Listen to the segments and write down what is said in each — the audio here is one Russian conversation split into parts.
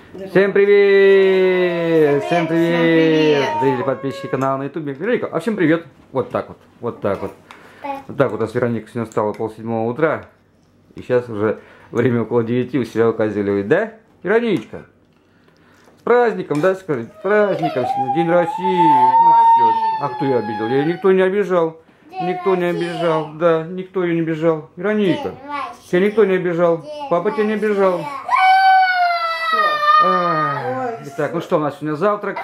Всем привет! Всем привет! Зрители, подписчики канала на ютубе. Вероника, а всем привет! Вот так вот, вот так вот. Вот так вот у нас Вероника сегодня встала 6:30 утра. И сейчас уже время около 9 у себя указывает, да? Вероничка! С праздником, да, скажи? С праздником! День России! Ну, все. А кто ее обидел? Я никто не обижал. Никто не обижал. Да, никто ее не обижал. Вероника, тебя никто не обижал. Папа тебя не обижал. Итак, ну что у нас сегодня завтрак?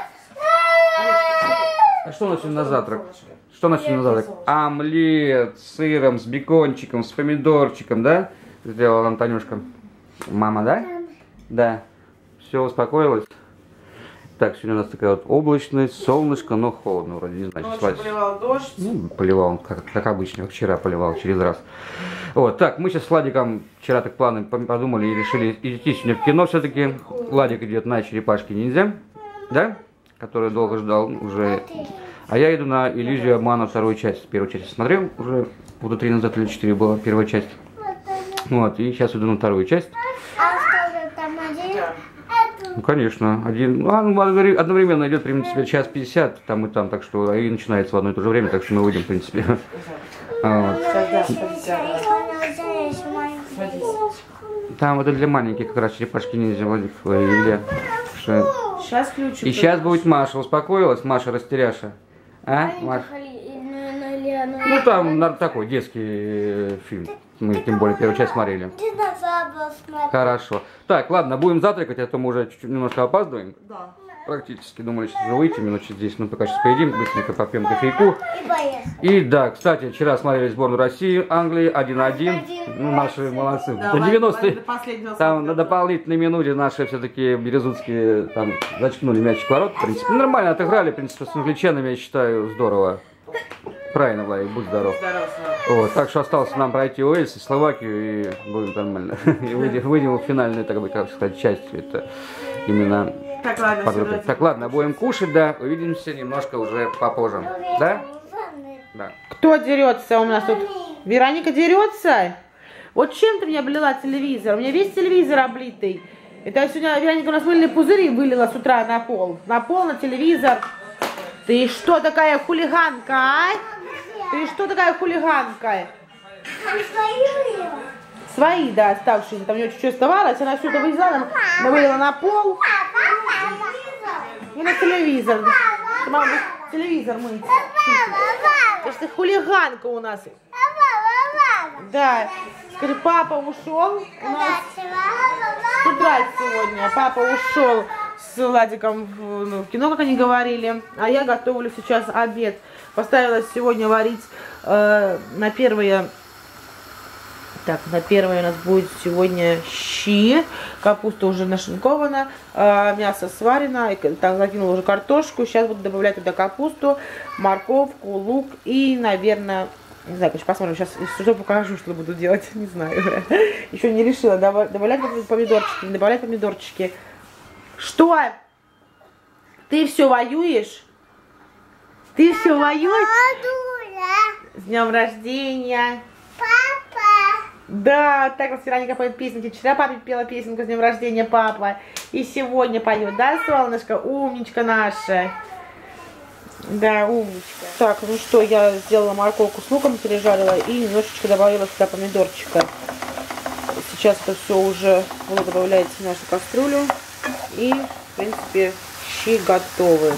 А что у нас сегодня на завтрак? Что у нас сегодня на завтрак? Омлет с сыром, с бекончиком, с помидорчиком, да? Сделала нам Танюшка. Мама, да? Да. Все, успокоилась? Так, сегодня у нас такая вот облачность, солнышко, но холодно вроде, не знаю. Ночью поливал дождь. Ну, поливал он, как обычно, как вчера поливал, через раз. Вот, так, мы сейчас с Владиком вчера так планы подумали и решили идти сегодня в кино все-таки. Владик идет на «Черепашки ниндзя», да? Который долго ждал уже. А я иду на «Иллюзию обмана» вторую часть. Первую часть смотрел, уже года 3 назад или 4 была первая часть. Вот, и сейчас иду на вторую часть. Ну, конечно, одновременно идет, в принципе, 1:50, там и там, так что и начинается в одно и то же время, так что мы выйдем, в принципе. Там это для маленьких как раз «Черепашки ниндзя», Владик, или Сейчас включу. И сейчас будет Маша. Успокоилась? Маша растеряша. А? Маша? Ну там такой детский фильм. Мы тем более первую часть смотрели. Хорошо. Так, ладно, будем завтракать, а то мы уже чуть-чуть немножко опаздываем. Да. Практически думали сейчас уже выйти, минут здесь, мы пока сейчас поедим, быстренько попьем кофейку. И да, кстати, вчера смотрели сборную России, Англии 1-1. Ну, наши молодцы. Да, До 90-й. Там на дополнительной минуте наши все-таки березутские там зачкнули мячик в ворот. В принципе, нормально отыграли, в принципе, с англичанами, я считаю, здорово. Правильно, Владик, будь здоров. Вот, так что осталось нам пройти Уэльс и Словакию, и будет нормально. И выйдем в финальную, так бы, как сказать, часть. Это именно... Так, ладно, так, ладно, будем кушать, да. Увидимся немножко уже попозже. Да? Да. Кто дерется у нас тут? Вероника дерется? Вот чем ты мне облила телевизор? У меня весь телевизор облитый. Это сегодня Вероника у нас мыльные пузыри вылила с утра на пол. На пол, на телевизор. Ты что такая хулиганка, а? Ты что такая хулиганка? Свои, да, оставшиеся. Там у нее чуть-чуть оставалось. Она все это вылила на пол. И на телевизор. Мама, телевизор мыть. Потому что хулиганка у нас. Да. Скажи, папа ушел. У нас с утра сегодня. Папа ушел с Владиком в кино, как они говорили. А я готовлю сейчас обед. Поставила сегодня варить на первое. Так, на первое у нас будет сегодня щи. Капуста уже нашинкована, мясо сварено. Так, закинула уже картошку. Сейчас буду добавлять туда капусту, морковку, лук и, наверное, не знаю, короче, посмотрим. Сейчас уже покажу, что буду делать. Не знаю. Еще не решила, добавлять помидорчики, не добавлять помидорчики. Что? Ты все воюешь? Ты все воюешь? С днем рождения! Да, так вот Вероника поет песенки. Вчера папе пела песенку с днем рождения папа. И сегодня поет, да, солнышко? Умничка наша. Да, умничка. Так, ну что, я сделала морковку с луком, пережарила и немножечко добавила сюда помидорчика. Сейчас это все уже буду добавлять в нашу кастрюлю. И, в принципе, щи готовы.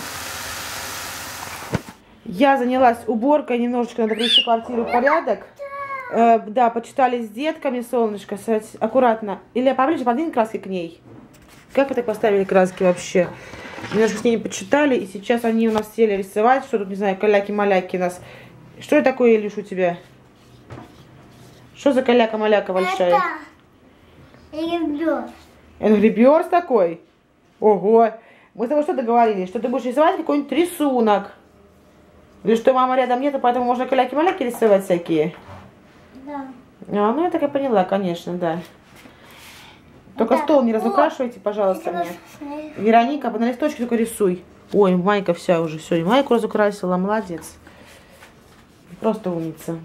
Я занялась уборкой, немножечко надо привести квартиру в порядок. Да, почитали с детками, солнышко, аккуратно. Или поближе подвинь краски к ней. Как вы так поставили краски вообще? Немножко с ними почитали, и сейчас они у нас сели рисовать. Что тут, не знаю, каляки-маляки у нас. Что это такое, Илюш, у тебя? Что за каляка-маляка большая? Это гребёж. Это гребёж такой? Ого! Мы с тобой что договорились? Что ты будешь рисовать какой-нибудь рисунок? Или что мама рядом нет, поэтому можно каляки-маляки рисовать всякие? Да. А, ну я так и поняла, конечно, да. Только стол не разукрашивайте, пожалуйста, мне. Вероника, на листочке только рисуй. Ой, Майка вся уже, все, Майку разукрасила, молодец. Просто умница.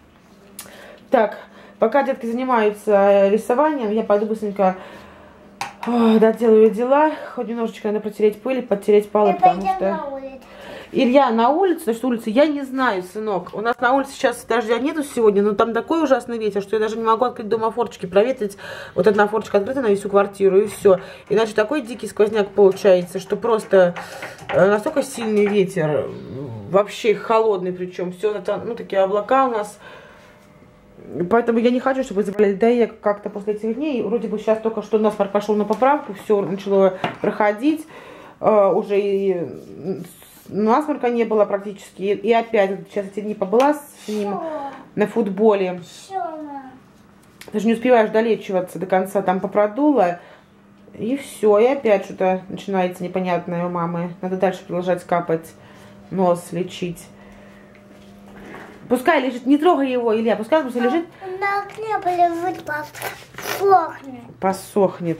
Так, пока детки занимаются рисованием, я пойду быстренько Доделаю дела. Хоть немножечко надо протереть пыль, подтереть полы, потому что... Илья на улице, значит, улица, я не знаю, сынок. У нас на улице сейчас дождя нету сегодня, но там такой ужасный ветер, что я даже не могу открыть дома форточки, проветрить. Вот одна форточка открыта на всю квартиру, и все. Иначе такой дикий сквозняк получается, что просто настолько сильный ветер, вообще холодный причем. Все это, ну, такие облака у нас. Поэтому я не хочу, чтобы заболели. Да, я как-то после этих дней, вроде бы сейчас только что насморк пошел на поправку, все начало проходить, уже и насморка не было практически. И опять, сейчас эти дни побыла с ним на футболе. Ты же не успеваешь долечиваться до конца, там попродуло. И все, и опять что-то начинается непонятное у мамы. Надо дальше продолжать капать, нос лечить. Пускай лежит, не трогай его, Илья, пускай просто лежит. На окне полежит, посохнет. Посохнет.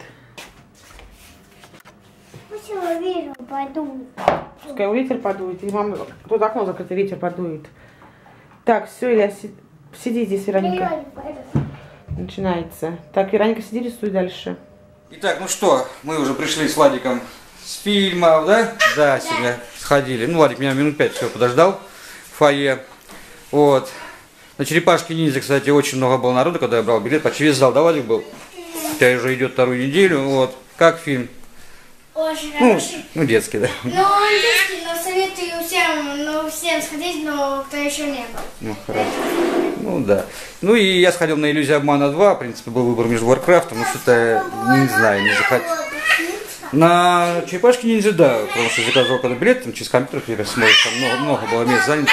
Пусть его ветер подует. Пускай его ветер подует. И мама, тут окно закрыто, ветер подует. Так, все, Илья, сиди здесь, Вероника. Начинается. Так, Вероника, сиди, рисуй дальше. Итак, ну что, мы уже пришли с Владиком с фильмов, да? Да, сегодня сходили. Ну, Владик меня минут 5 все подождал в фойе. Вот. На черепашке-ниндзя, кстати, очень много было народу, когда я брал билет. Почти весь зал, да, Владик был? Хотя уже идет вторую неделю. Вот. Как фильм? Очень хороший. Ну, детский, да. Ну, он детский, но советую всем сходить, но кто еще не был. Ну, хорошо. Ну, да. Ну, и я сходил на «Иллюзию обмана 2». В принципе, был выбор между Варкрафтом, но что-то, не знаю, не захотел. На черепашке-ниндзя, да, потому что заказывал когда билет, там через компьютер пересмотришь, там много было мест занято.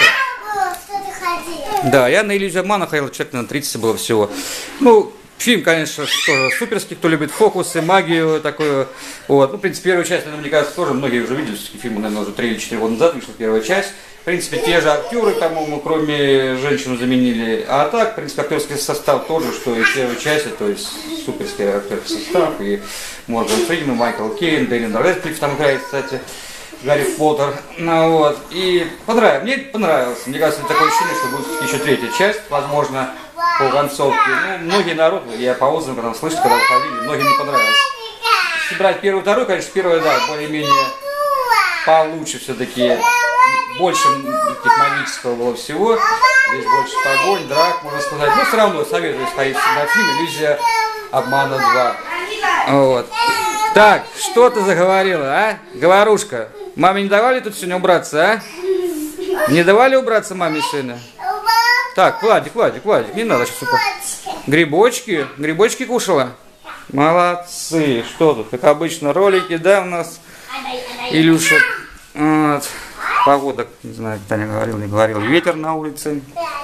Да, я на «Иллюзию обмана» ходил, человек на 30 было всего. Ну, фильм, конечно, тоже суперский, кто любит фокусы, магию такую. Вот. Ну, в принципе, первая часть, наверное, мне кажется, тоже многие уже видели, все-таки фильм, наверное, уже 3 или 4 года назад вышла первая часть. В принципе, те же актеры, по-моему, кроме женщину заменили. А так, в принципе, актерский состав тоже, что и в первой части, то есть суперский актерский состав. И Морган Фриман, Майкл Кейн, Дэниел Рэдклифф там играет, кстати. Гарри Поттер. Ну, вот. И мне понравилось. Мне кажется, такое ощущение, что будет еще 3-я часть, возможно, по концовке. Ну, многие народ, я по отзывам, когда слышал, когда уходили, многим не понравилось. Если брать первую, вторую, конечно, первая, да, более-менее получше все-таки. Больше магического было всего. Здесь больше погонь, драк, можно сказать. Но все равно советую сходить на фильм «Иллюзия обмана 2». Вот. Так, что ты заговорила, а? Говорушка. Маме не давали тут сегодня убраться, а? Не давали убраться маме сына? Так, Владик, не надо сейчас упасть. Грибочки кушала? Молодцы. Что тут, как обычно, ролики, да, у нас? Илюша. Вот. Погода, не знаю, Таня говорил, не говорил. Ветер на улице.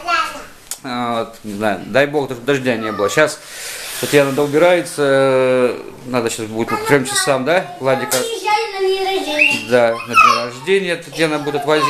Вот, не знаю, дай бог, даже дождя не было. Сейчас Татьяна доубирается. Надо сейчас будет к 3 часам, да, Владика? Да, на день рождения Татьяна будет отвозить.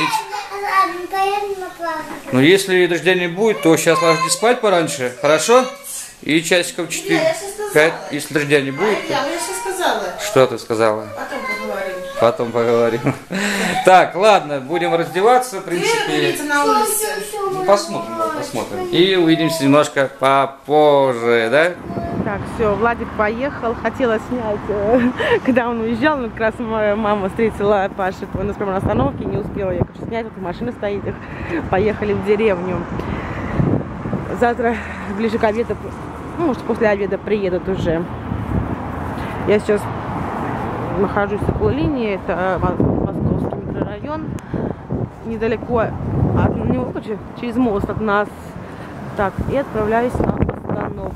Но если дождя не будет, то сейчас ложитесь спать пораньше, хорошо? И часиков 4-5, если дождя не будет. Я все сказала. Что ты сказала? Потом поговорим. Так, ладно, будем раздеваться, в принципе. Ну, посмотрим. И увидимся немножко попозже, да? Так, все, Владик поехал. Хотела снять, когда он уезжал, но как раз моя мама встретила Пашу нас прямо на остановке, не успела я, конечно, снять, вот машина стоит, их поехали в деревню. Завтра, ближе к обеду, ну, может, после обеда приедут уже. Я сейчас нахожусь в такой линии, это Московский микрорайон, недалеко от него, через мост от нас. Так, и отправляюсь на остановку.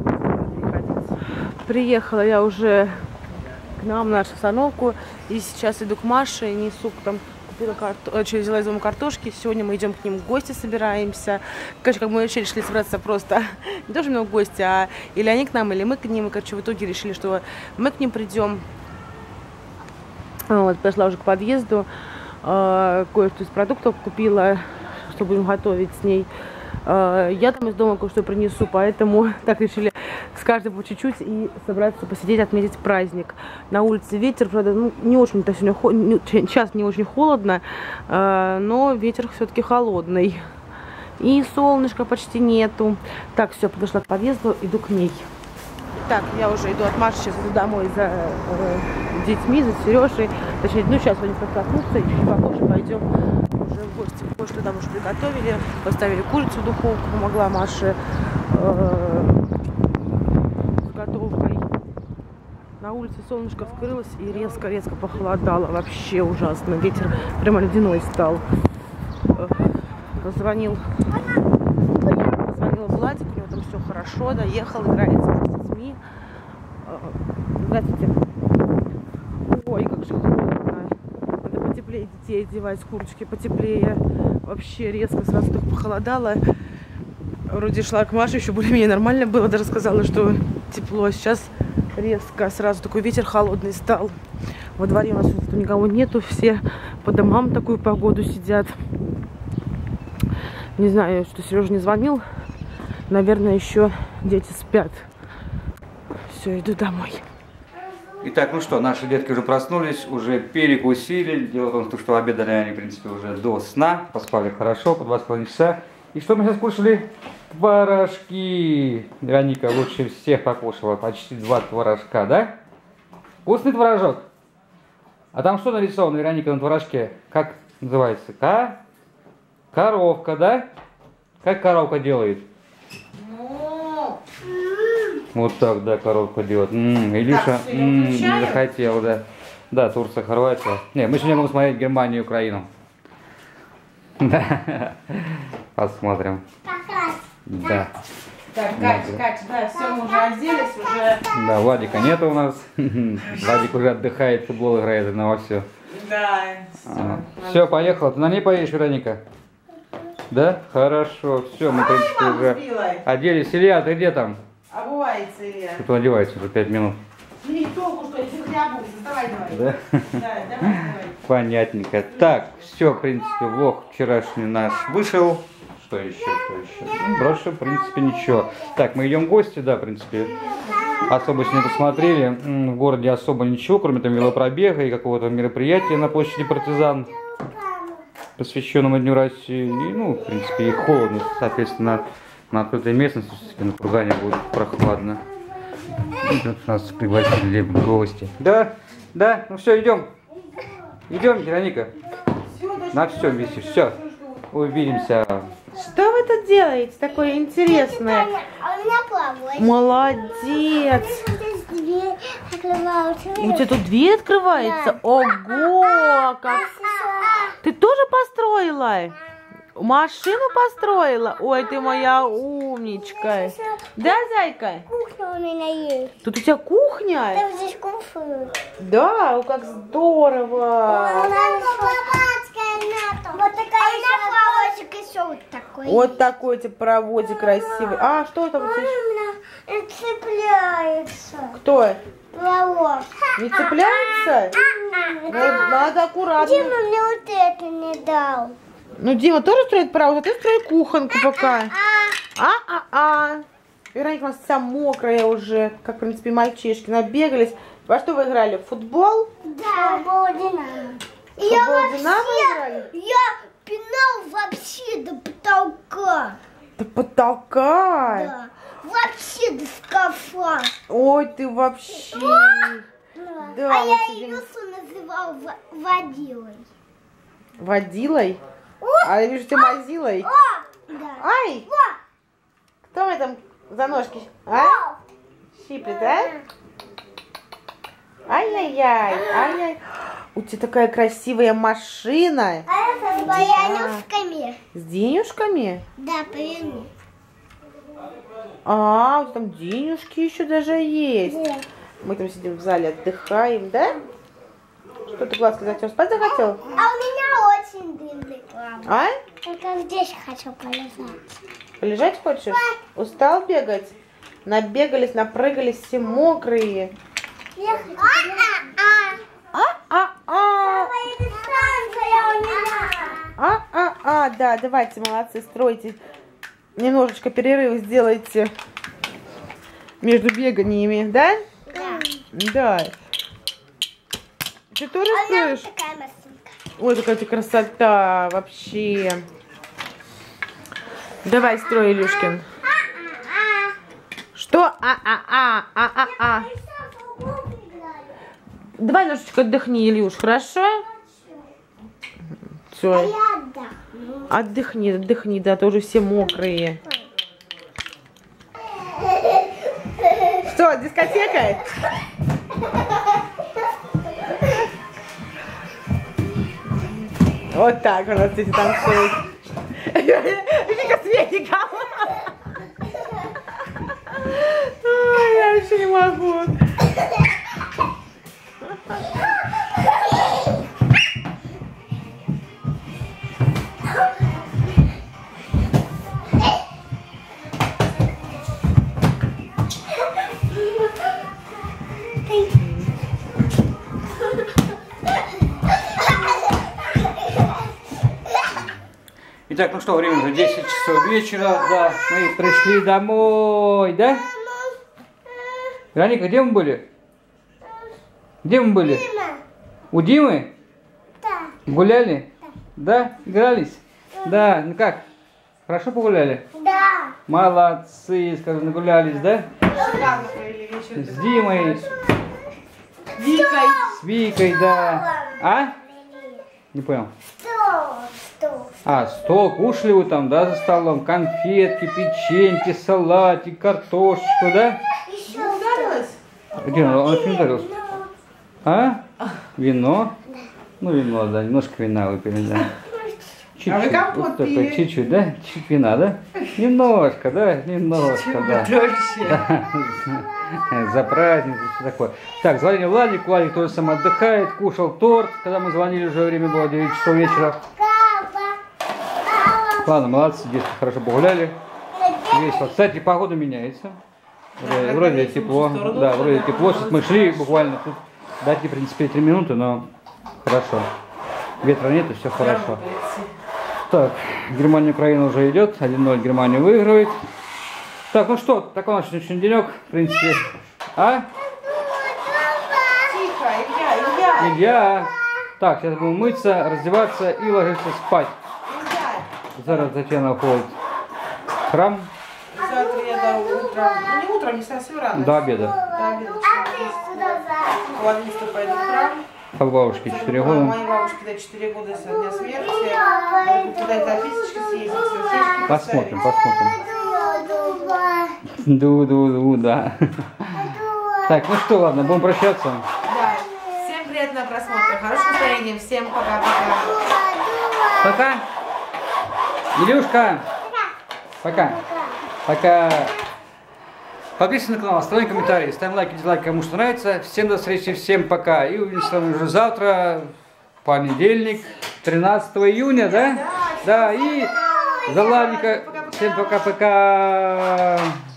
Приехала я уже к нам на нашу остановку, и сейчас иду к Маше, несу там, взяла из дома картошки. Сегодня мы идем к ним в гости, собираемся. Короче, как мы решили собраться просто не то, что много в гости, а или они к нам, или мы к ним. И, короче, в итоге решили, что мы к ним придем. Вот, подошла уже к подъезду, кое-что из продуктов купила, что будем готовить с ней. Я там из дома кое-что принесу, поэтому так решили с каждым по чуть-чуть и собраться посидеть, отметить праздник. На улице ветер, правда, ну, не очень-то сегодня, сейчас не очень холодно, но ветер все-таки холодный. И солнышка почти нету. Так, все, подошла к подъезду, иду к ней. Так, я уже иду от Маши, сейчас иду домой за детьми, за Сережей. Точнее, ну сейчас они проснутся, и чуть попозже пойдем уже в гости. Кое-что там уже приготовили, поставили курицу в духовку, помогла Маше с готовкой. На улице солнышко вскрылось и резко-резко похолодало. Вообще ужасно. Ветер прямо ледяной стал. Позвонила Владик, у него там все хорошо, доехал, играется с детьми. Здравствуйте. Ой, как же холодно. Надо потеплее детей одевать, курточки потеплее. Вообще резко сразу так похолодало. Вроде шла к Маше, еще более-менее нормально было. Даже сказала, что тепло. Сейчас резко сразу такой ветер холодный стал. Во дворе у нас никого нету. Все по домам такую погоду сидят. Не знаю, что Сережа не звонил. Наверное, еще дети спят. Все, иду домой. Итак, ну что, наши детки уже проснулись, уже перекусили. Дело в том, что обедали они, в принципе, уже до сна. Поспали хорошо, по 2,5 часа. И что мы сейчас кушали? Творожки. Вероника лучше всех покушала. Почти 2 творожка, да? Вкусный творожок. А там что нарисовано, Вероника, на творожке? Как называется? Коровка, да? Как коровка делает? Вот так, да, коровка делает. Илюша не захотел, да. Да, Турция, Хорватия. Не, мы сегодня будем смотреть Германию и Украину. Да. Посмотрим. Да. Так, Катя, да, все, мы уже оделись, уже... Да, Владика нет у нас. Владик уже отдыхает, футбол играет, ну все. Да. Все, поехала. Ты на ней поедешь, Вероника? Да? Хорошо. Все, мы, в принципе, уже оделись. Илья, ты где там? Обувается, Илья. Тут одевается уже 5 минут. Не толку, что если не обувься, давай. Да? Да, давай. Понятненько. Так, все, в принципе, влог вчерашний наш вышел. Что еще? Больше, в принципе, ничего. Так, мы идем в гости, да, в принципе. Особо сегодня посмотрели. В городе особо ничего, кроме там велопробега и какого-то мероприятия на площади Партизан, посвященному Дню России. И, ну, в принципе, и холодно, соответственно, на открытой местности, на Кургане будет прохладно. И тут нас пригласили в гости. Да, да, ну все, идем. Идем, Вероника. На все вместе, все. Увидимся. Что вы тут делаете такое интересное? Молодец. У тебя тут дверь открывается? Ого, как... Ты тоже построила? Машину построила? Ой, ты моя умничка. Да, зайка? Кухня у меня есть. Тут у тебя кухня? Там здесь кушают. Да, как здорово. Вот такая проводик еще вот такой. Вот такой тебе проводик красивый. А, что там у тебя? Цепляется. Кто? Провод. Не цепляется? Надо аккуратно. Дима мне вот это не дал. Ну, Дима тоже строит провод, а ты строй кухонку пока. Вероника у нас вся мокрая уже, как, в принципе, мальчишки набегались. Во что вы играли? В футбол? Да, футбол Динамо. Я пинал вообще до потолка. До потолка? Да. Вообще до шкафа. Ой, ты вообще. Да, а я сидим... Илюсу называл водилой. Водилой? А я вижу, ты мазилой. Да. Ай! Кто вы там за ножки? А? Щиплет, а? Ай-яй-яй, ай-яй. У тебя такая красивая машина. А это с денежками. С денежками? Да, поверни. А, у тебя там денежки еще даже есть. Да. Мы там сидим в зале, отдыхаем, да? Что ты, Влад, сказать? Спать захотел? А у меня очень длинный глаз. А? Только здесь хочу полежать. Полежать хочешь? Устал бегать? Набегались, напрыгались, все мокрые. Я хочу Да, давайте, молодцы, стройте. Немножечко перерыв сделайте между беганиями, да? Да. Да. Ты тоже строишь? Такая машинка. Ой, какая ты красота вообще. Давай, строй, Илюшкин. Что? Давай немножечко отдохни, Илюш, хорошо? Все. Отдохни, да, тоже все мокрые. Что, дискотека? Вот так у нас здесь танцуют. Вика с веником. Ой, я вообще не могу. Итак, ну что, время уже 10 часов вечера, да, мы пришли домой, да? Вероника, где мы были? Где мы были? У Димы? Да. Гуляли? Да. Игрались? Да. Ну как? Хорошо погуляли? Да. Молодцы, скажем, нагулялись, да? Шикарно провели вечер. С Димой, Викой. с Викой, да. А? Не понял. Что? А, стол, кушали вы там, да, за столом? Конфетки, печеньки, салатик, картошечку, да? Еще Ударилась? Где он очень ударился? А? Вино? Ну, вино, да, немножко вина выпили, да. Чуть-чуть, А вы компот вот такой, пили? чуть-чуть, да? Чуть вина, да? Немножко, да? Немножко, да. За праздник, все такое. Так, звонили Владик, Владик тоже сам отдыхает, кушал торт, когда мы звонили, уже время было 9 часов вечера. Ладно, молодцы, детки хорошо погуляли. Весело. Кстати, погода меняется. Вроде тепло. Да, вроде тепло. Сейчас мы шли буквально тут. Дать, в принципе, 3 минуты, но хорошо. Ветра нет и все хорошо. Так, Германия, Украина уже идет. 1-0 Германия выигрывает. Так, ну что, такой наш сегодняшний денек, в принципе. А? Тихо, Илья. Илья. Так, сейчас будем мыться, раздеваться и ложиться спать. Зараз Татьяна уходит в храм. Завтра я до утра. Ну не утром, не совсем рано. До обеда. До обеда. В 11 пойду в храм. По бабушке 4 А года. моей бабушке до 4 года со дня смерти. Туда записочки съездить, цветочки Посмотрим, поставить. посмотрим. Ду-ду-ду, да. Так, ну что, ладно, будем прощаться. Да. Всем приятного просмотра, хорошего настроения. Всем пока-пока. Пока. Илюшка. Пока. Пока. Подписывайтесь на канал, оставляйте комментарии, ставим лайки, дизлайки, кому что нравится. Всем до встречи, всем пока. И увидимся с вами уже завтра, понедельник, 13 июня, да? Да, и за Владика. Всем пока-пока.